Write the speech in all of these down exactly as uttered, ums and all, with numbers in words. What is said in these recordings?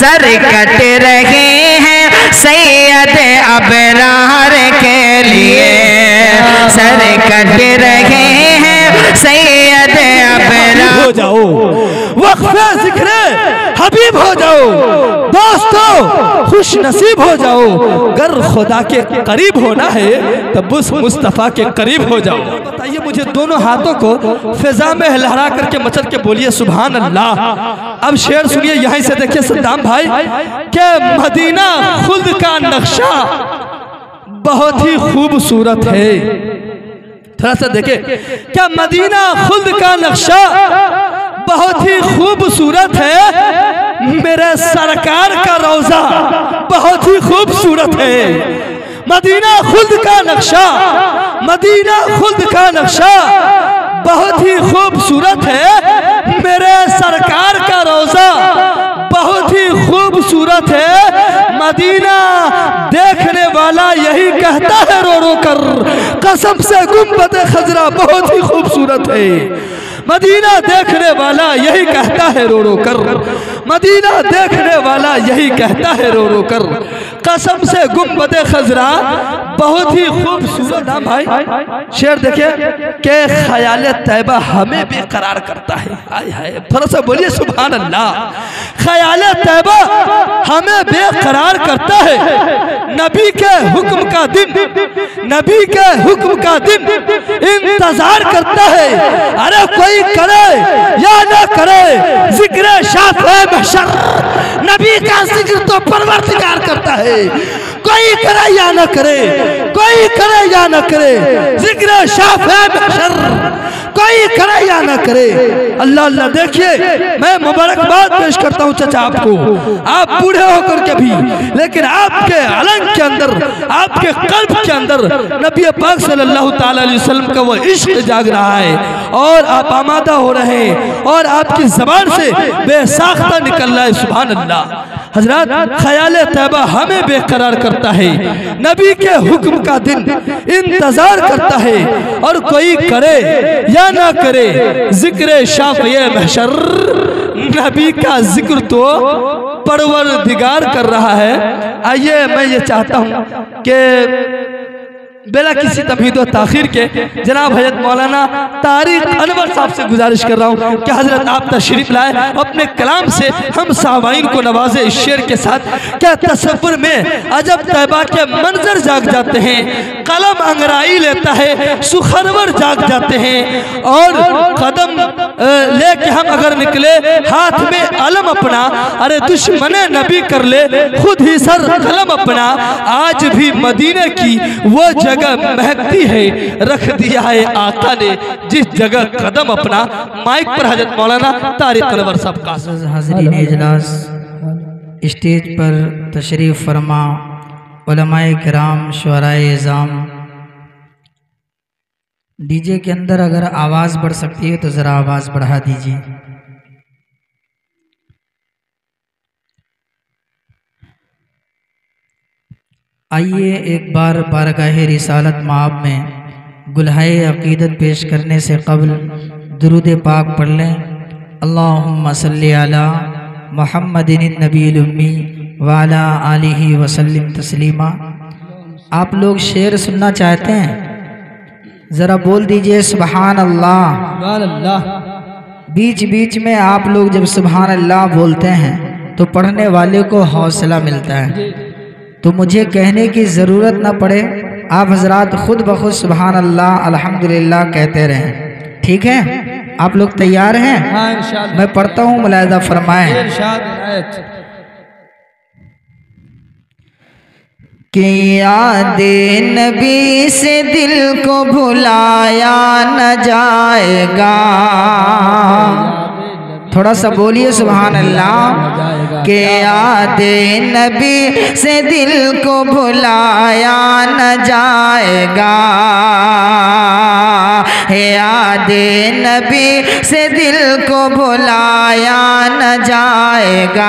Sir cut रहे हैं सैयद अबरार के लिए, सर कट रहे हैं सैयद अबरार। हो जाओ वक्फे जिक्रे हबीब हो जाओ, दोस्तों खुश नसीब हो जाओ। अगर खुदा के करीब होना है तब उस मुस्तफ़ा के करीब हो जाओ। बताइए मुझे, दोनों हाथों को फिजा में लहरा करके मचल के बोलिए सुभान अल्लाह। अब शेर सुनिए यहीं से, देखिए सद्दाम भाई के मदीना खुद का नक्शा बहुत ही खूबसूरत है। थोड़ा सा देखे, क्या मदीना खुद का नक्शा बहुत ही खूबसूरत है, मेरे सरकार का रोजा बहुत ही खूबसूरत है। मदीना खुद का नक्शा, मदीना खुद का नक्शा बहुत ही खूबसूरत है, मेरे सरकार का रोजा बहुत ही खूबसूरत है। मदीना देखने वाला यही कहता है रो रो कर, कसम से गुंबद खजरा बहुत ही खूबसूरत है। मदीना देखने वाला यही कहता है रो रो कर, मदीना देखने वाला यही कहता है रो रो कर, कसम से गुंबद खजरा बहुत ही खूबसूरत। नाम भाई शेर देखिए के ख्याल तैबा हमें बेकरार करता है। हाय हाय, थोड़ा सा बोलिए सुभान अल्लाह। ख्याल तैबा हमें बेकरार करता है, नबी के हुक्म का दिन, नबी के हुक्म का दिन इंतजार करता है। अरे कोई करे या ना करे जिक्र शाफ़े महशर, नबी का जिक्र तो परवरदिगार करता है। कोई करे या ना करे, कोई करे या ना करे जिक्र शाफ़े महशर, कोई करे या ना करे। अल्लाह अल्लाह। देखिए मैं मुबारकबाद पेश करता हूँ चाचा आपको, आप बूढ़े होकर के भी, लेकिन आपके अलंग के अंदर, आपके कल्ब के अंदर नबी पाक सल्लल्लाहु ताला अलैहि वसल्लम का वो इश्क जाग रहा है और आप आमादा हो रहे हैं और आपकी जबान से बेसाख्ता निकल रहा है सुभान अल्लाह। हजरत ख्याल तैबा हमें बेकरार करता है, नबी के हुक्म का दिन इंतजार करता है। और कोई करे या ना करे जिक्र शाफ़े महशर, नबी का जिक्र तो परवरदिगार कर रहा है। आइए मैं ये चाहता हूँ कि बिना किसी तमहीद और ताखीर के जनाब हज़रत मौलाना तारिक अनवर साहब से गुजारिश कर रहा हूँ कि हजरत आप तशरीफ लाए, अपने कलाम से हम साहबाइन को नवाजे। इस शेर के साथ क्या तसव्वुर में अजब तैबा के मंजर जाग जाते हैं, कलम अंगराई लेता है, सुखरवर जाग जाते हैं। और कदम लेके हम अगर निकले हाथ में अलम अपना, अरे दुश्मने नबी कर ले खुद ही सर कलम अपना। आज भी मदीने की वो जगह महकती है, रख दिया है आका ने जिस जगह कदम अपना। माइक पर हजरत मौलाना तारिक अनवर साहब का। हाज़रीन इजलास, स्टेज पर तशरीफ़ फरमा उलमाए किराम, शुअराए इज़ाम। डीजे के अंदर अगर आवाज़ बढ़ सकती है तो ज़रा आवाज़ बढ़ा दीजिए। आइए एक बार बारगाह रिसालत माब में गुलहाए अक़ीदत पेश करने से क़ब्ल दुरूद पाक पढ़ लें। अल्लाहुम्मा सल्ली अला मुहम्मदिन नबील उम्मी व अला आलिहि वसल्लिम तस्लीमा। आप लोग शेर सुनना चाहते हैं, ज़रा बोल दीजिए सुबहान अल्लाह। बीच बीच में आप लोग जब सुबहान अल्लाह बोलते हैं तो पढ़ने वाले को हौसला मिलता है, तो मुझे कहने की ज़रूरत ना पड़े, आप हजरात खुद ब खुद सुबहान अल्लाह अल्हम्दुलिल्लाह कहते रहें। ठीक है, आप लोग तैयार हैं? हाँ इंशाअल्लाह। मैं पढ़ता हूँ, मुलाहिज़ा फरमाएं। कि यादे नबी से दिल को भुलाया न जाएगा। थोड़ा सा बोलिए सुभान अल्लाह। के यादे नबी से दिल को भुलाया न जाएगा, यादे नबी से दिल को भुलाया न जाएगा,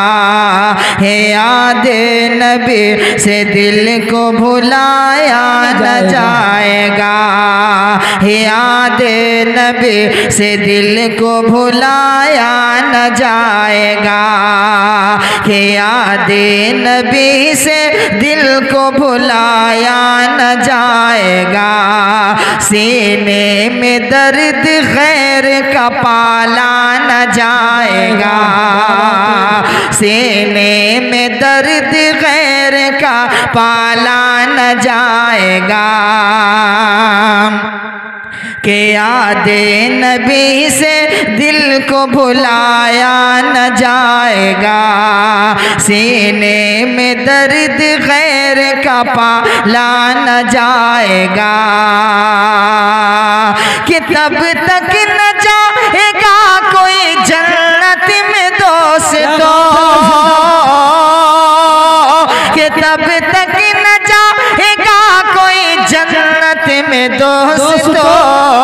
यादे नबी से दिल को भुलाया न जाएगा, यादे नबी से दिल को भुलाया न जाएगा। कि याद नबी से दिल को भुलाया न जाएगा, सीने में दर्द गैर का पाला न जाएगा, सीने में दर्द गैर का पाला न जाएगा, कि याद नबी से दिल को भुलाया न जाएगा, सीने में दर्द गैर का पाला न जाएगा, कि तब तक न जाएगा कोई जन्नत में दोस्तों, कि तब तक न जाएगा कोई जन्नत में दोस्तों,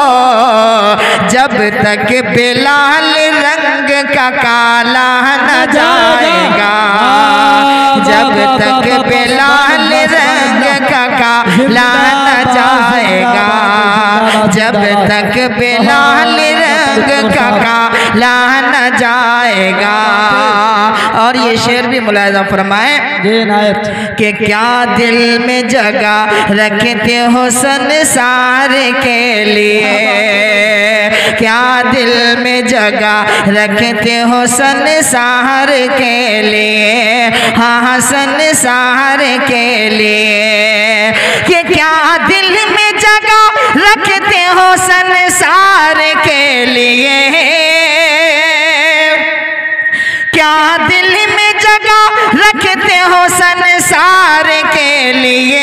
जब तक बिलाल रंग का काला न जाएगा, जब तक बिलाल रंग का काला न जाएगा, जब तक बिलाल रंग का काला न जाएगा। और ये शेर भी मुलाहिजा फरमाए कि क्या दिल में जगह रखते हो संसार के लिए, क्या दिल में जगह रखते हो संसार के लिए, हाँ संसार के लिए, कि क्या दिल में जगह रखते हो संसार के लिए, क्या दिल में जगह रखते हो संसार के लिए,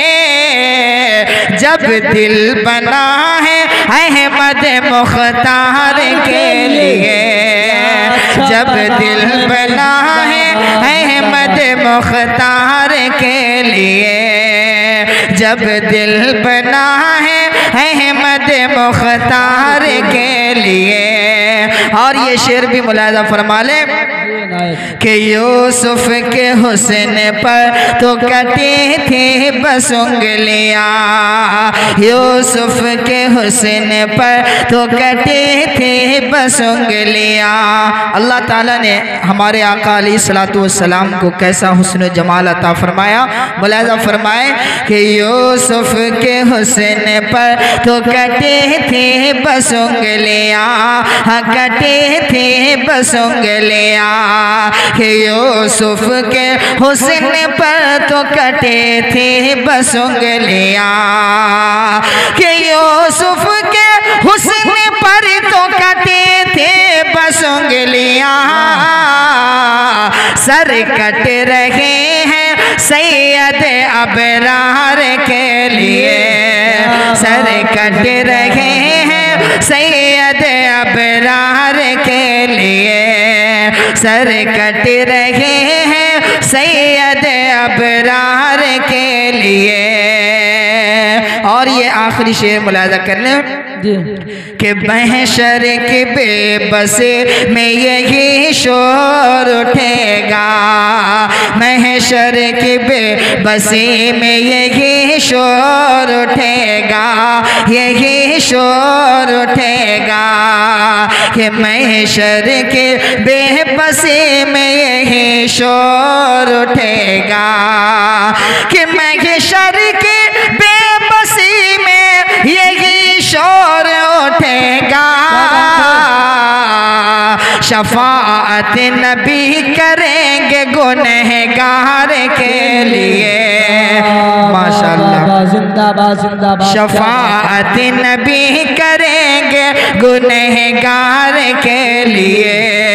जब दिल बना है अहमद मुख्तार के लिए, जब दिल बना है अहमद मुख्तार के लिए, जब दिल बना है अहमद मुख्तार के लिए। और ये शेर भी मुलाहिजा फरमा ले कि यूसुफ के हुस्न पर तो कटे थे बस उंगलियां, यूसुफ के हुस्न पर तो कटे थे बस उंगलियां। अल्लाह ताला ने हमारे आका अलैहिस्सलातु वस्सलाम को कैसा हुस्न जमाल अता फरमाया। मुलाहिजा फरमाए कि यूसुफ के हुस्न पर तो कटे थे बस उंगलियां, हाँ कटे थे बस उंगलियां, कि यूसुफ के हुस्न पर तो कटे थे बस उंगलियां, कि यूसुफ के हुस्न पर तो कटे थे बस उंगलियां, सर कट रहे हैं सैयद अबरार के लिए, सर कट रहे हैं सैयद अबरार के लिए, सर कट रहे हैं सैयद अबरार के लिए। और ये आखिरी शेर मुलाहिजा कर लें कि महशर के बेबसे में यही शोर उठेगा, महशर के बेबसी में यही शोर उठेगा, यही शोर उठेगा, कि महशर के बेबसी में यही शोर उठेगा, कि महशर के बेबसी में यही शोर उठेगा, शफाअत नबी करेंगे गुनहगार के लिए। माशाअल्लाह जिंदाबाद जिंदाबाद। शफाअत नबी करेंगे गुनहगार के लिए,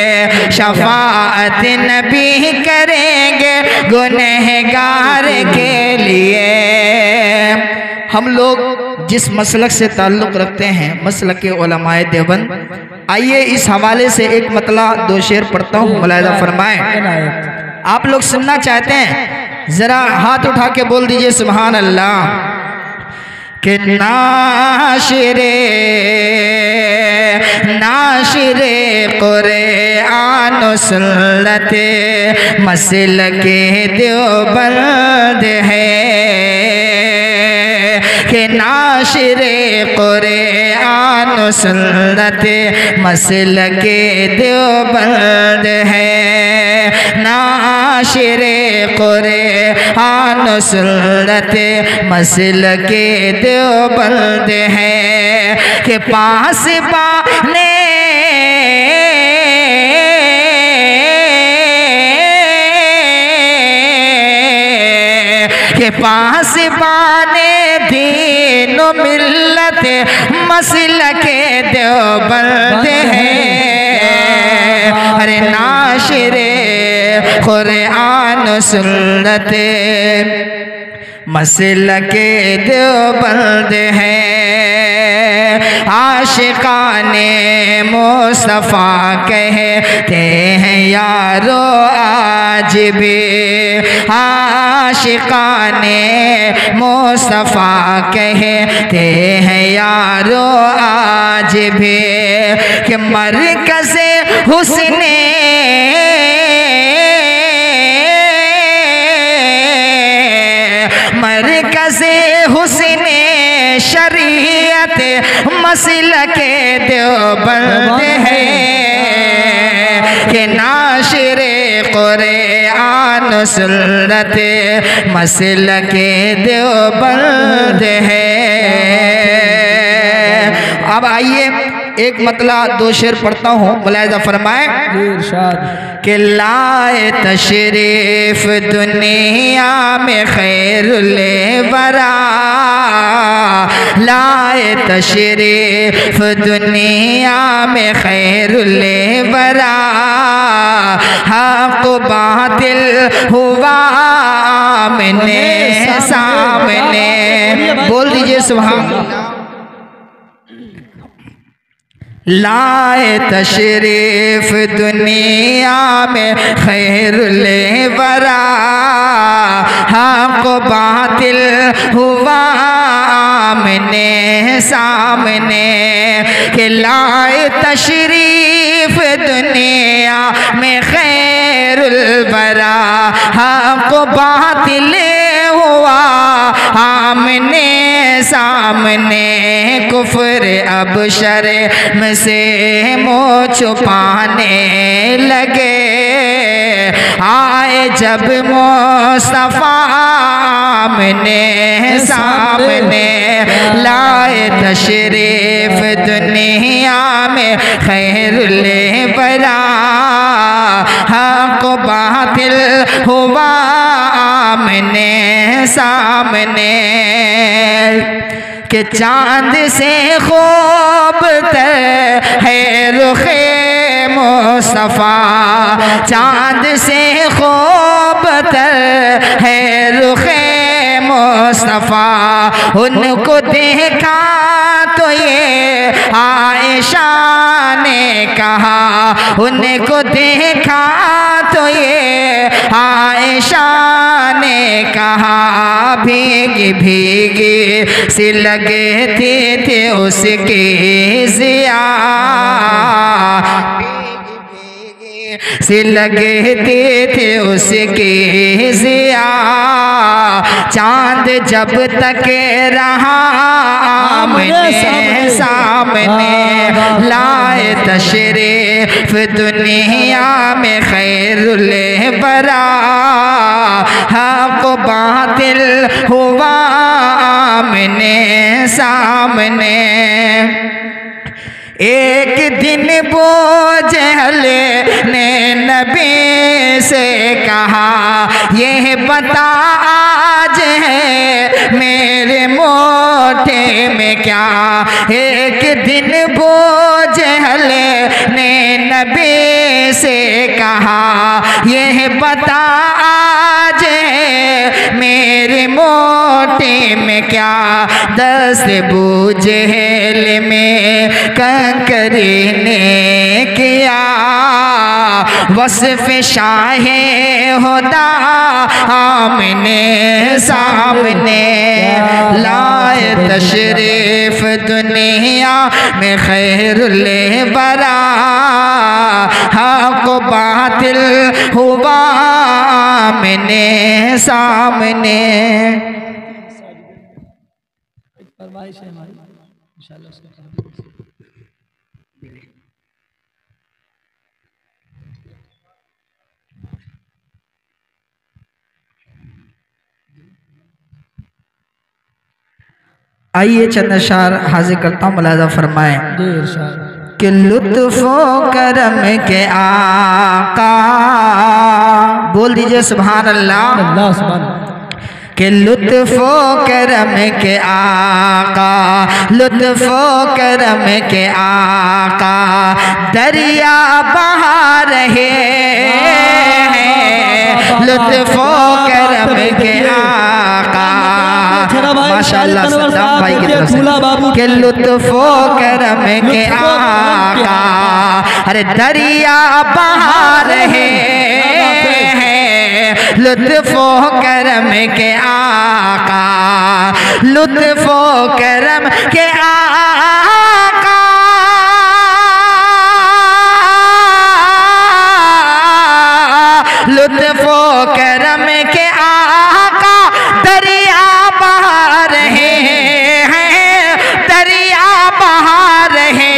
शफाअत नबी करेंगे गुनहगार के लिए। हम लोग जिस मसलक से ताल्लुक़ रखते हैं मसलक के उलमाए देवबंद, आइए इस हवाले से एक मतला दो शेर पढ़ता हूँ, मुलाहिजा फरमाएं। आप लोग सुनना चाहते हैं ज़रा हाथ उठा के बोल दीजिए सुभान अल्लाह। कि नाशिरे नाशिरे कुरान सुन्नत मसलके देवबंद है, कि नाशिरे नाशिरे कुरान सुन्नत मसलके देवबंद है। नाशिरे कुरान सुन्नत मसलके देवबंद है के पास बाने के पास बाने दीन मिल्लत मसलके देवबंद है। अरे नाशिरे कुरान सुन्नत मसलके देवबंद है। आशिकाने मुस्तफ़ा कहते हैं यारो आज भी। आशिकाने मुस्तफ़ा कहते हैं यारो आज भी कि मरकज़ हुस्ने मरकज़ हुस्ने शरीयत मसलके देवबंद है कि नाशिरे कुरान सुन्नत मसलके देवबंद है। अब आइए एक मतला दो शेर पढ़ता हूँ, मुलाहिज़ा फरमाए कि लाए तशरीफ दुनिया में खैरुल वरा। लाए तशरीफ दुनिया में खैरुल वरा। हक़ बातिल हुआ आमने सामने। बोल दीजिए सुभान अल्लाह। लाए तशरीफ दुनिया में खैरुल वरा। हक़ बातिल हुआ आमने सामने के लाए तशरीफ दुनिया में खैरुल वरा। हक़ बातिल हुआ आमने सामने। कुफ्र अब शर्म से मुँह छुपाने लगे। आए जब मुस्तफ़ा आमने सामने। लाए तशरीफ दुनिया में खैरुल वरा। हक़ बातिल हुआ आमने सामने कि चांद से खूब तर है रुखे मुस्तफ़ा। चांद से खूब तर है रुखे मुस्तफ़ा। उनको देखा तो ये आयशा ने कहा। उनको देखा तो ये आयशा ने कहा। भीगी भीगी सी लगती थी उसकी ज़िया। सी लगती थी उसकी ज़िया। चांद जब तक रहा आमने सामने। लाए तशरीफ दुनिया में खैरुल वरा। हक़ बातिल हुआ आमने सामने। एक दिन बोझल ने नबी से कहा यह बता आज है मेरे मोटे में क्या। एक दिन बोझल ने नबी से कहा यह बता आज है मेरे मोटे में क्या। दस बोझल में कंकरी ने किया वस्फ़ शाहे होदा आमने सामने। लाए तशरीफ दुनिया में खैरुल वरा। हक़ बातिल हुआ आमने सामने। ख्वाहिश है हमारी इंशाअल्लाह उसका काम आइए चंद अशार हाजिर करता हूँ, मुलाज़ा फरमाएं जी इरशाद। कि लुत्फ़ो करम के आका, बोल दीजिए सुभान अल्लाह। अल्लाह सुभान। कि लुत्फ़ो करम के आका, लुत्फ़ो करम के आका, दरिया बहा रहे हैं, लुत्फ़ो करम के आका। माशाअल्लाह सद्दाम भाई की तरफ से कि लुत्फ़ो करम के आका, अरे दरिया बहा रहे हैं, लुत्फ़ो करम के आका, लुत्फ़ो करम के आका, लुत्फ़ो करम के आका, दरिया बहा रहे हैं, दरिया बहा रहे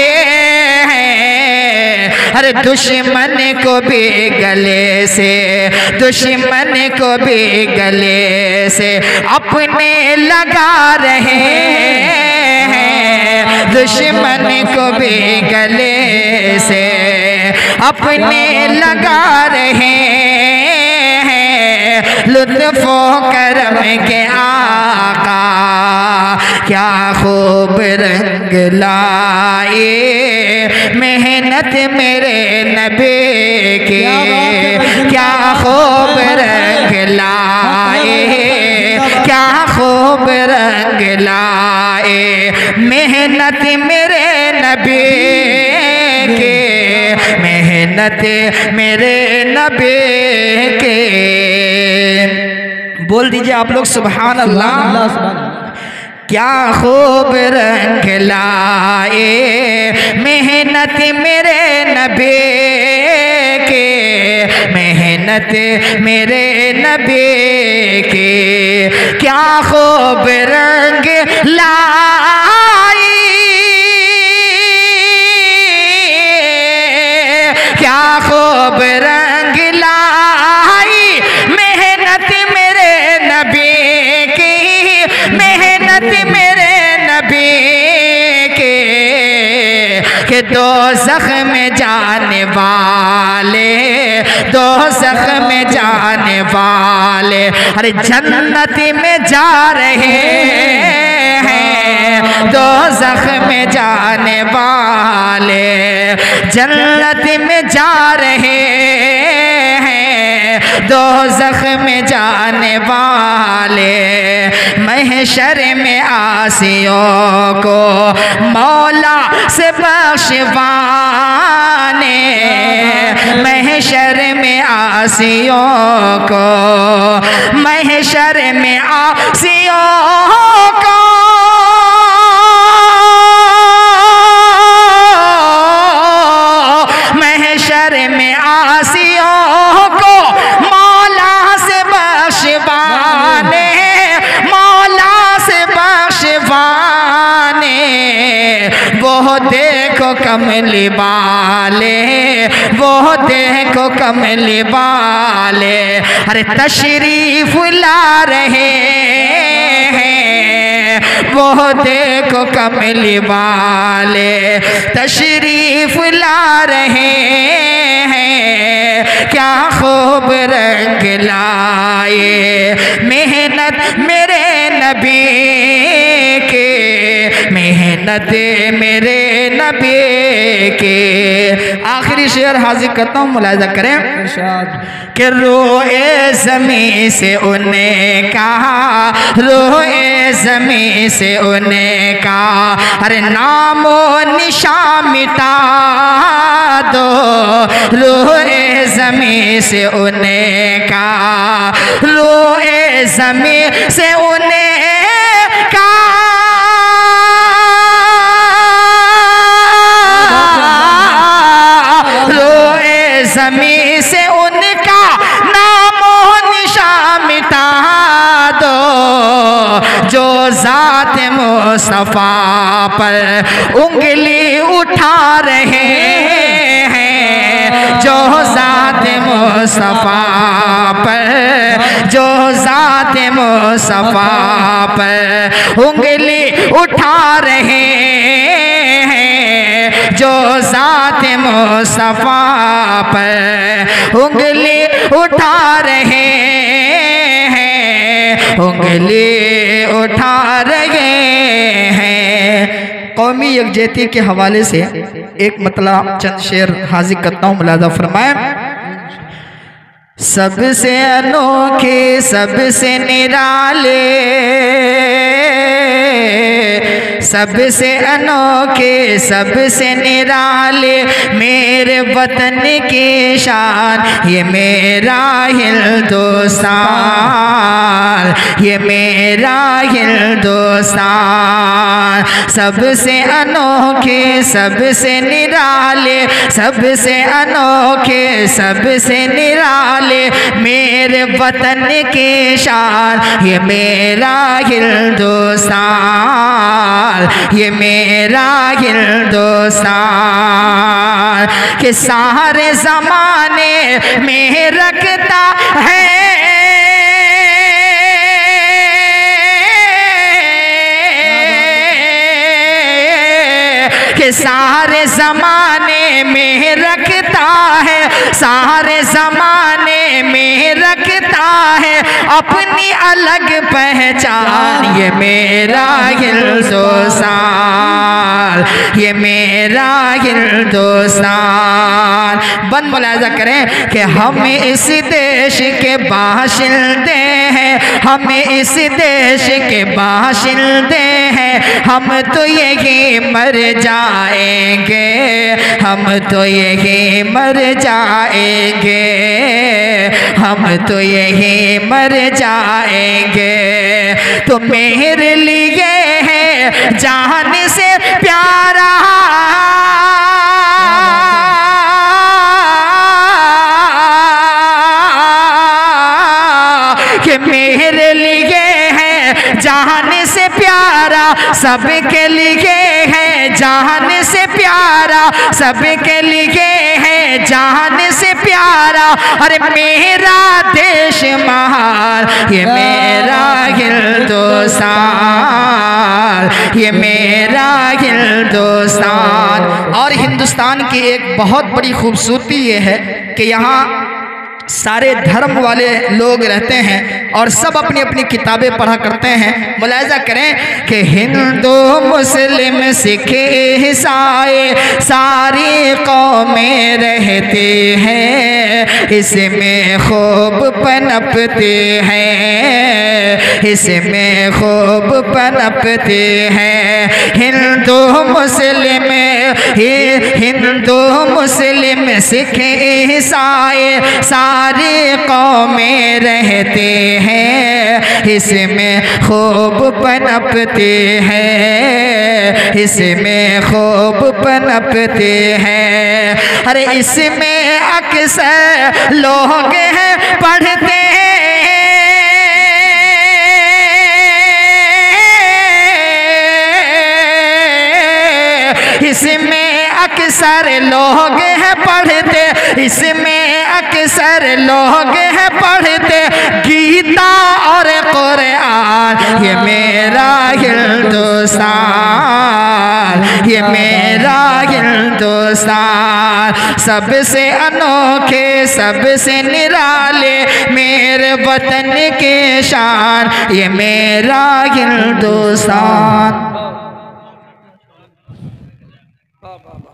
हैं। अरे दुश्मन को भी गले से, दुश्मन को भी गले से अपने लगा रहे हैं, दुश्मन को भी गले से अपने लगा रहे हैं, लुत्फ़ो करम के आका। क्या खूब रंग लाए मेहनत मेरे नबी के, क्या खूब रंग लाए, क्या खूब रंग लाए मेहनत मेरे नबी के, मेहनत मेरे नबी के। बोल दीजिए आप लोग सुभान अल्लाह। क्या खूब रंग लाए मेहनत मेरे नबी के, मेहनत मेरे नबी के। क्या खूब रंग लाई, क्या खूब रंग लाई मेहनत मेरे नबी की, मेहनत मेरे नबी के। कि दो ज़ख्म में जाने वाले, दो ज़ख्म में जाने वाले, अरे जन्नत में जा रहे हैं, दो ज़ख्म में जाने वाले जन्नत में जा रहे हैं, दो ज़ख्म में जाने वाले। महशर में आसियों को मौला से बख्शवाने, महशर में आसियों को, महशर में आसियों को, महशर में आसियों को मौला से बख्शवाने, मौला से बख्शवाने। वो देखो कमली वाले, वो देखो कमली वाले, अरे तशरीफ ला रहे हैं, वो देखो कमली वाले तशरीफ ला रहे हैं। क्या खूब रंग लाए मेहनत मेरे नबी के, मेहनत मेरे नबी के। आखिरी शेर हाजिर करता हूँ, मुलाहिज़ा करें कि रोए ज़मीं से उन्हें कहा, रोए ज़मीं से उन्हें कहा, अरे नामो निशान मिटा दो, रोए ज़मीं से उन्हें कहा, रोए ज़मीं से उन्हें कहा, रोए ज़मीं से उनका नामो निशान मिटा दो, जो ज़ात मुस्तफा पर उंगली उठा रहे हैं, जो ज़ात मुस्तफा पर, जो ज़ात मुस्तफा पर उंगली उठा रहे हैं, जो ज़ात मुस्तफा पर उंगली उठा रहे हैं, उंगली उठा रहे हैं। कौमी यकजहती के हवाले से एक मतलब चंद शेर हाजिर करता हूँ, मुलाज़ा फरमाएं। सबसे अनोखे सबसे निराले, सबसे अनोखे सबसे निराले मेरे वतन की शान, ये मेरा हिंदुस्तान, ये मेरा हिंदुस्तान। सबसे अनोखे सबसे निराले, सबसे अनोखे सबसे निराले मेरे वतन की शान, ये मेरा हिंदुस्तान, ये मेरा हिंदुस्तान। कि सारे ज़माने में रखता है, कि सारे ज़माने में रखता है, सारे ज़माने में रखता है अपनी अलग पहचान, ये मेरा हिंदुस्तान, ये मेरा हिंदुस्तान। बंद मुलाज़ा करें कि हम इस देश के बाशिंदे हैं, हम इस देश के बाशिंदे हैं, हम तो यही मर जाएंगे, हम तो यही मर जाएंगे, हम तो यही मर जाएंगे। तो मेरे लिए है जान से प्यारा, कि मेरे लिए है जान से प्यारा, सबके लिए है जान से प्यारा, सबके लिए है जान से प्यारा। अरे मेरा देश महान, ये मेरा हिंदुस्तान, ये मेरा हिंदुस्तान। और हिंदुस्तान की एक बहुत बड़ी खूबसूरती ये है कि यहाँ सारे धर्म वाले लोग रहते हैं और सब अपनी अपनी किताबें पढ़ा करते हैं। मुलाहिज़ा करें कि हिंदू मुस्लिम सिख ईसाई सारी कौमें रहते हैं, इसमें खूब पनपते हैं, इसमें खूब पनपते हैं। हिंदू मुस्लिम हिंदू मुस्लिम सिख ईसाई सारी कौमें रहते हैं, इसमें खूब पनपते हैं, इसमें खूब पनपते हैं। अरे इसमें अक्सर लोग हैं पढ़ते हैं, इसमें अक्सर लोग हैं पढ़ते, इसमें अक्सर लोग हैं पढ़ते गीता और कुरान, ये मेरा हिंदुस्तान, ये मेरा हिंदुस्तान। सबसे अनोखे सबसे निराले मेरे वतन के शान, ये मेरा हिंदुस्तान।